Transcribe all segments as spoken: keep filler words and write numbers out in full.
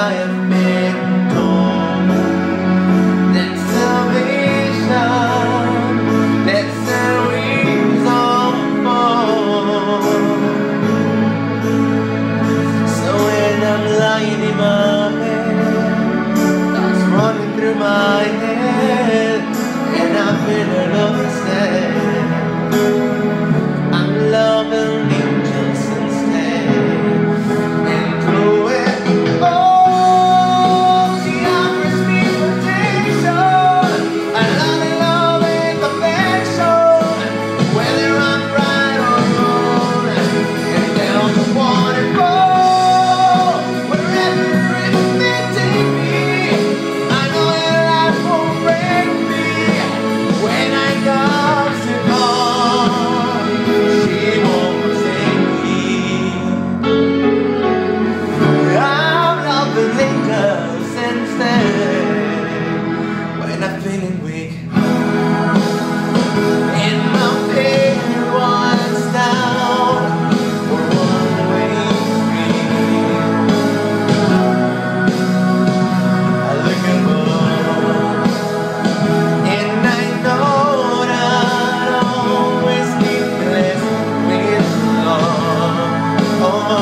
have been told that salvation, that's the reason for. So when I'm lying in my bed, thoughts running through my head, and I feel alone instead. I'm loving angels instead. And through it all, she offers me protection, a loving love and affection, whether I'm right or wrong. And down the waterfall, wherever it may take me, I know that life won't break me. When I come to call, she won't forsake me. I'm loving angels instead. When I'm feeling weak and my pain runs down a one-way street, I look above and I know that I'll always be blessed with love. Oh,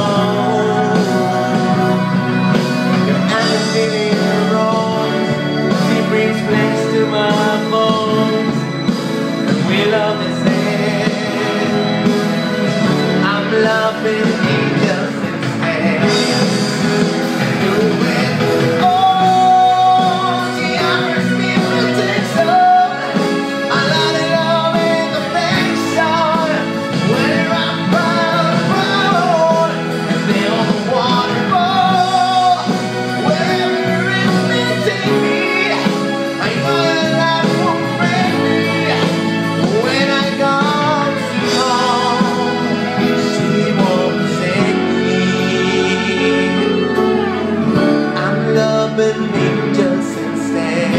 your energy wrongs, she brings flesh to my bones, and we love the same. I'm loving angels instead. Do it all, she offers me protection, a lot of love and affection, whether I'm proud or proud, and then on the waterfall, wherever it may take me, I know that life won't break me. When I come to home, she won't forsake me. I'm loving angels instead.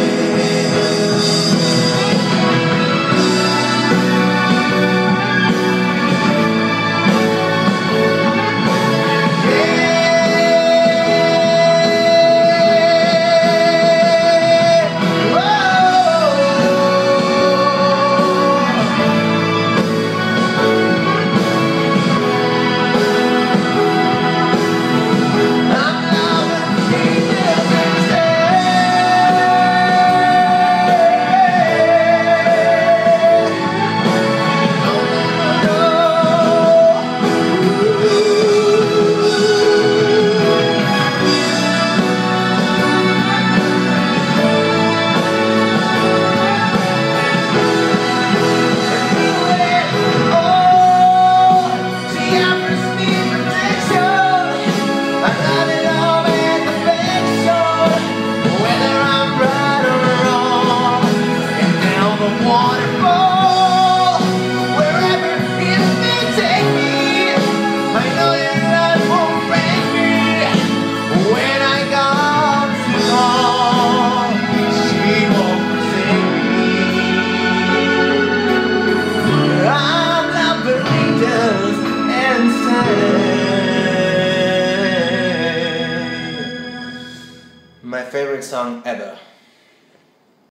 Waterfall, wherever it may take me, I know that life won't break me. When I come to call, she won't forsake me. I'm loving angels instead. My favorite song ever.